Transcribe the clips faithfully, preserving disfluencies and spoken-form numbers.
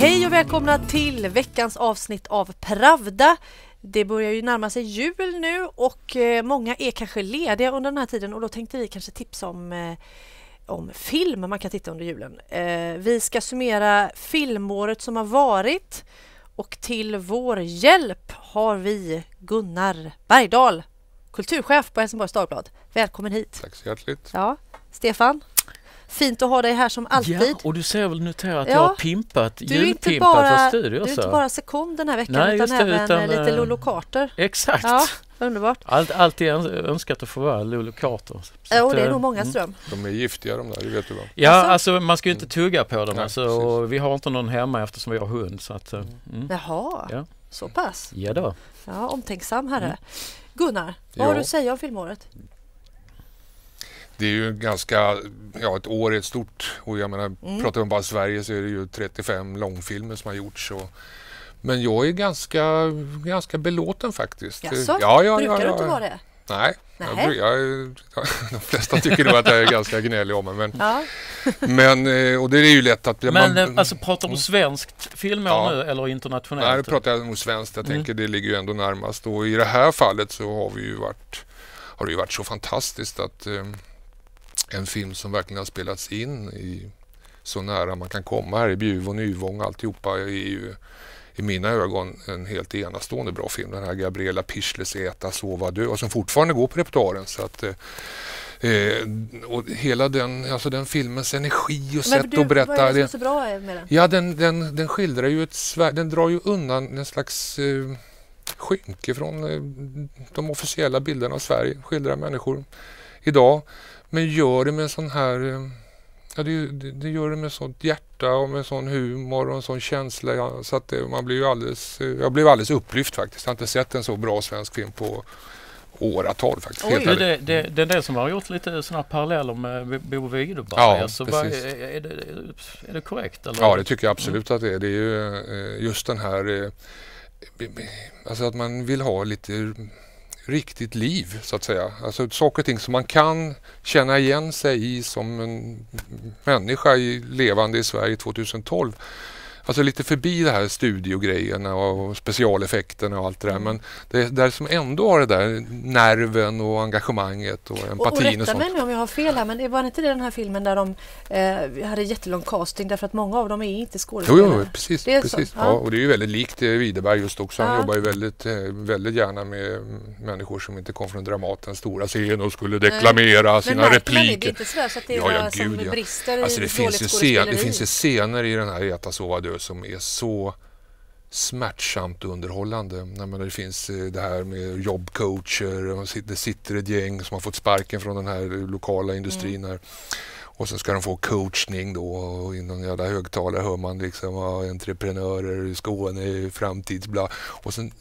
Hej och välkomna till veckans avsnitt av Pravda. Det börjar ju närma sig jul nu och eh, många är kanske lediga under den här tiden och då tänkte vi kanske tipsa om, eh, om film man kan titta under julen. Eh, vi ska summera filmåret som har varit och till vår hjälp har vi Gunnar Bergdahl, kulturchef på Helsingborgs Dagblad. Välkommen hit. Tack så hjärtligt. Ja, Stefan. Fint att ha dig här som alltid. Ja, och du ser väl notera att ja, jag har pimpat, julpimpat vår studio. Du är inte bara sekund den här veckan. Nej, utan det, även utan, lite Lolo Carter. Exakt. Ja, underbart. Allt, alltid önskat att få vara Lolo Carter. Ja, och det är nog många ström. Mm. De är giftiga de där, det vet du vad. Ja, alltså, alltså man ska ju inte tugga på dem. Nej, alltså, och vi har inte någon hemma eftersom vi har hund. Så att, mm. Jaha, ja. Så pass. Ja då. Ja, omtänksam herre. Mm. Gunnar, vad ja. har du att säga om filmåret? Det är ju ganska, ja ett år är ett stort, och jag menar, mm. pratar vi om bara Sverige så är det ju trettiofem långfilmer som har gjorts. Och, men jag är ganska, ganska belåten faktiskt. Jaså? Ja, ja, Brukar ja, du ja. inte vara det? Nej, jag, jag, de flesta tycker nog att jag är ganska gnällig om mig. Men, ja. men, och det är ju lätt att... Men man, alltså pratar du svenskt filmår ja. nu eller internationellt? Nej, det pratar jag nog svenskt. Jag mm. tänker det ligger ju ändå närmast. Och i det här fallet så har vi ju varit, har det ju varit så fantastiskt att eh, en film som verkligen har spelats in i så nära man kan komma här i Bjuv och Nyvång, alltihopa är ju i mina ögon en helt enastående bra film. Den här Gabriela Pichles Äta, sova, dö och som fortfarande går på repertoaren. Så att, eh, och hela den, alltså den filmens energi och sätt du, att berätta. Vad är det som är så bra med den? Ja, den, den, den skildrar ju ett, den drar ju undan en slags eh, skynke från eh, de officiella bilderna av Sverige. Skildrar människor idag, men gör det med en sån här... Eh, Ja, det, det, det gör det med sånt hjärta och med sån humor och en sån känsla. Ja, så att det, man blir ju alldeles, jag blev alldeles upplyft faktiskt. Jag har inte sett en så bra svensk film på åratal faktiskt. Oj, det, det, det, det är det som har gjort lite såna paralleller med Bo Widerberg. Ja, alltså, vad, är, är, det, är det korrekt? Eller? Ja, det tycker jag absolut mm. att det är. Det är ju just den här, alltså att man vill ha lite... riktigt liv så att säga. Alltså saker och ting som man kan känna igen sig i som en människa i, levande i Sverige tjugohundratolv. Alltså lite förbi det här studiogrejerna och specialeffekterna och allt det där. Men det är där som ändå har det där nerven och engagemanget och empatin och, och sånt. Och rätta mig nu om jag har fel här, men det var inte det den här filmen där de eh, hade jättelång casting därför att många av dem är inte skådespelare. Jo, jo precis. Det är precis. Så, ja. Ja, och det är ju väldigt likt Widerberg just också. Han ja. jobbar ju väldigt, väldigt gärna med människor som inte kom från Dramatens stora scen och skulle deklamera Nej. sina men repliker. Det är inte sådär så att det är ja, ja, som gud, ja. brister alltså, det i finns ju scen, Det finns ju scener i den här Äta, sova, dö som är så smärtsamt underhållande. Jag menar, det finns det här med jobbcoacher och det sitter ett gäng som har fått sparken från den här lokala industrin mm. här. Och så ska de få coachning då och inom jävla högtalare hör man liksom ja, entreprenörer i Skåne, framtidsbla. Och sen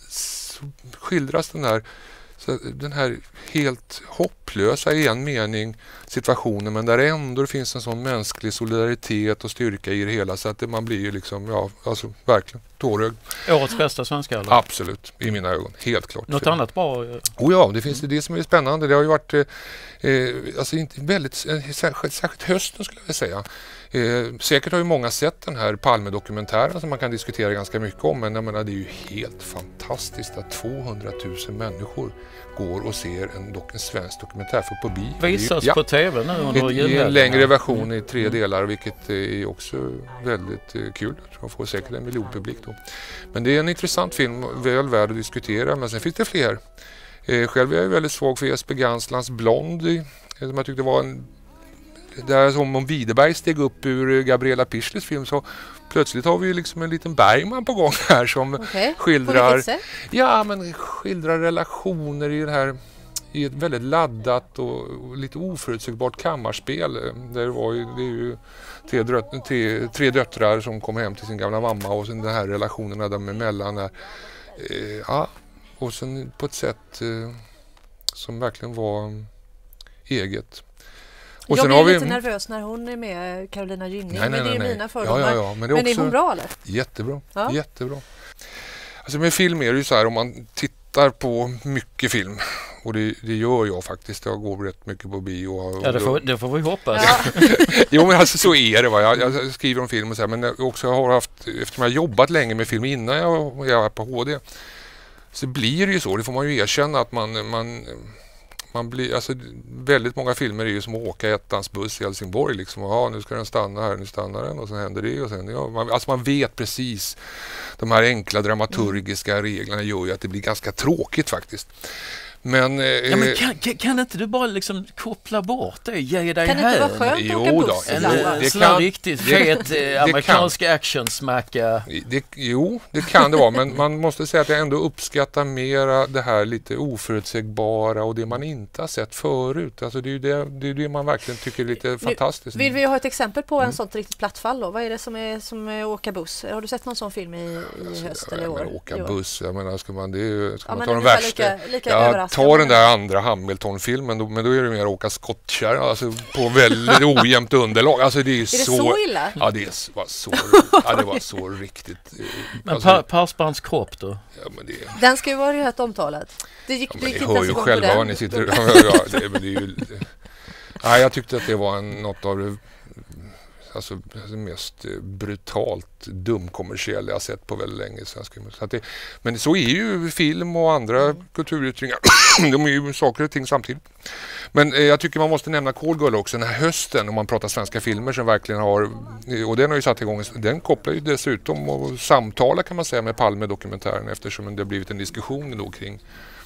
skildras den här Så den här helt hopplösa i en mening situationen, men där ändå finns en sån mänsklig solidaritet och styrka i det hela så att det, man blir ju liksom, ja, alltså verkligen tårögd. Årets bästa svenska eller? Absolut, i mina ögon, helt klart. Något annat bra? Oh ja, det finns det, det som är spännande. Det har ju varit eh, alltså inte väldigt, eh, särskilt, särskilt hösten skulle jag säga. Eh, säkert har ju många sett den här Palme-dokumentären som man kan diskutera ganska mycket om, men jag menar, det är ju helt fantastiskt att tvåhundratusen människor går och ser en, dok- en svensk dokumentär för på bio. Visas ja. på tv nu under julhelgen. En längre version i tre delar, vilket är också väldigt eh, kul. Man får säkert en miljonpublik då. Men det är en intressant film, väl värd att diskutera, men sen finns det fler. Eh, själv är jag väldigt svag för Jesper Ganslands Blond, som jag tyckte var en där som om Widerberg steg upp ur Gabriela Pichles film, så plötsligt har vi liksom en liten Bergman på gång här som okay. skildrar ja, men skildrar relationer i det här i ett väldigt laddat och, och lite oförutsägbart kammarspel. Där det var ju, det är ju tre, drött, tre, tre döttrar som kom hem till sin gamla mamma och sen den här relationerna dem emellan där. Eh, ja, och sen på ett sätt eh, som verkligen var eget. Och jag sen blir har vi lite nervös när hon är med, Carolina Gynning, nej, nej, men det är ju nej, mina fördomar. Ja, ja, ja, men det är, men också är hon bra eller? Jättebra, ja. jättebra. Alltså med film är det ju så här, om man tittar på mycket film och det, det gör jag faktiskt. Jag går rätt mycket på bio. Och, Ja, det får, det får vi hoppas. Ja. Jo, men alltså så är det. Va? Jag, jag skriver om film och så här, men jag också har haft, eftersom jag har jobbat länge med film innan jag, jag är på H D, så blir det ju så. Det får man ju erkänna att man, man, man blir, alltså väldigt många filmer är ju som att åka i ettans buss i Helsingborg liksom. Ja, nu ska den stanna här, nu stannar den och så händer det och sen, ja, man, alltså man vet precis. De här enkla dramaturgiska mm. reglerna gör ju att det blir ganska tråkigt faktiskt. Men, ja, men kan, kan, kan inte du bara liksom koppla bort det? Ge dig kan det här. inte vara skönt att åka buss? En det sån kan, riktigt fet det, amerikansk actionsmacka. Det, jo, det kan det vara. Men man måste säga att jag ändå uppskattar mera det här lite oförutsägbara och det man inte har sett förut. Alltså det är ju det, det, är det man verkligen tycker är lite nu, fantastiskt. Vill vi ha ett exempel på en mm. sånt riktigt plattfall då? Vad är det som är som är åka buss? Har du sett någon sån film i, i alltså, höst eller i år? Men åka buss, jag menar, ska man, det är, ska ja, man ta den värsta? Lika, lika ja, ta den där andra Hamilton-filmen, då, men då är det mer åka skottkärra, alltså på väldigt ojämnt underlag. Alltså det är, är det så, så illa? Ja, det var så, ja, det var så riktigt. Men alltså, Persbrandts kropp då? Ja, men det, den ska ju vara rätt omtalat. Det gick, ja, det gick ni inte hör ju själva vad ni sitter... ja, det, men det är ju, ja, jag tyckte att det var en, något av det alltså, mest brutalt dumkommersiella jag sett på väldigt länge. Så att det, men så är ju film och andra mm. kulturyttringar. De är ju saker och ting samtidigt. Men eh, jag tycker man måste nämna Call Girl också. Den här hösten, om man pratar svenska filmer som verkligen har, och den har ju satt igång, den kopplar ju dessutom och samtalar kan man säga med Palme-dokumentären eftersom det har blivit en diskussion då kring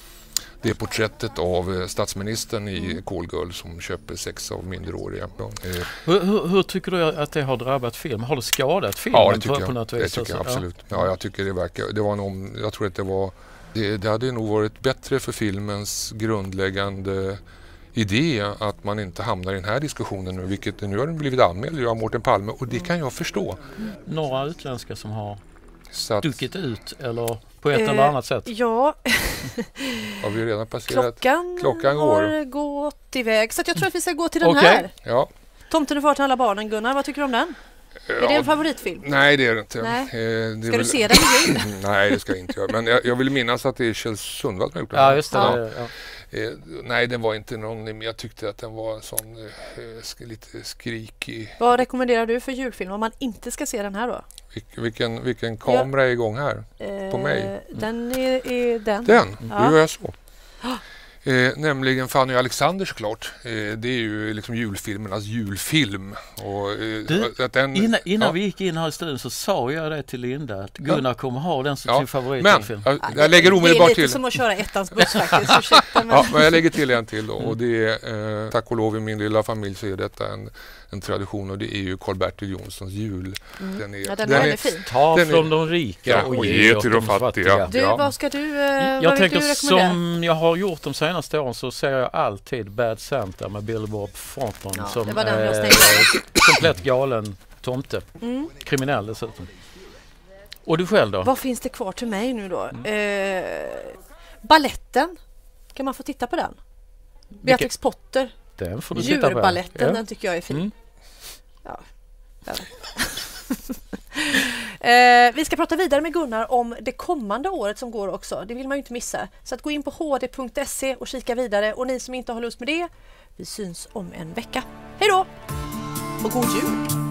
det porträttet av statsministern i Call Girl som köper sex av minderåriga. Ja. Hur, hur, hur tycker du att det har drabbat film? Har det skadat filmen? Ja, det tycker på, jag. På något vis? Det tycker alltså? jag absolut. Ja. ja, jag tycker det verkar. Det var någon, jag tror att det var det, det hade nog varit bättre för filmens grundläggande idé att man inte hamnar i den här diskussionen nu, vilket nu har den blivit anmäld av Mårten Palme och det kan jag förstå. Några utländska som har så stuckit ut eller på ett eh, eller annat sätt? Ja. Har vi redan passerat? Klockan, Klockan går. har gått iväg så att jag tror att vi ska gå till den okay. här. Ja. Tomten är far till alla barnen. Gunnar, vad tycker du om den? Ja, är det en favoritfilm? Nej, det är det inte. Nej. Eh, det ska väl... du se den igen? Nej, det ska jag inte göra. Men jag, jag vill minnas att det är Kjell Sundvall som har gjort den. Ja, just det. Ja. Ja. Eh, nej, den var inte någon, men jag tyckte att den var en sån eh, lite skrikig. Vad rekommenderar du för julfilm om man inte ska se den här då? Vil, vilken, vilken kamera ja. är igång här? Eh, på mig? Den är, är den. Den? Ja. Då gör jag så. Eh, nämligen Fanny och Alexander såklart. Eh, det är ju liksom julfilmernas julfilm. Och, eh, du, att den, innan innan ja. vi gick in här i studion så sa jag det till Linda att Gunnar ja. kommer ha den som ja. sin favoritfilm. Men jag, jag lägger omedelbart till. Det är lite som att köra ettans buss faktiskt. Ursäkta, men... Ja, men jag lägger till en till då. Och det är, eh, tack och lov i min lilla familj så är detta en, en tradition och det är ju Karl-Bertil Jonssons jul. Mm. Den är, ja, den den är, är fin. Ta den från är, de rika ja, och ge till de fattiga. Du, vad ska du, eh, jag vad tänker du som jag har gjort de senaste åren så ser jag alltid Bad Santa med Billy Bob Thornton ja, som det den eh, komplett galen tomte. Mm. Kriminell dessutom. Och du själv då? Vad finns det kvar till mig nu då? Mm. Eh, balletten. Kan man få titta på den? Beatrix Potter. Den får du titta på. Djurballetten, ja. Den tycker jag är fin. Mm. Ja. eh, vi ska prata vidare med Gunnar om det kommande året som går också. Det vill man ju inte missa. Så att gå in på h d punkt se och kika vidare. Och ni som inte har lust med det, vi syns om en vecka. Hej då! Och god jul!